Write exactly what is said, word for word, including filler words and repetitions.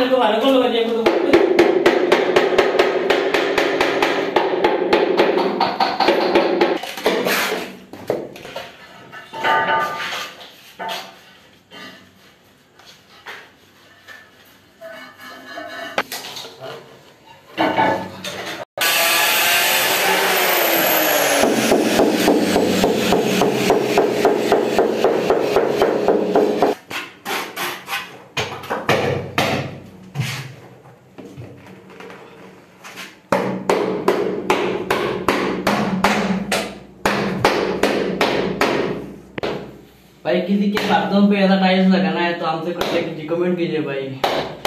को हमारे को लगा दिया करो। भाई किसी के बाथरूम पे ऐसा टाइल्स लगाना है तो हमसे कांटेक्ट कीजिए, कमेंट कीजिए भाई।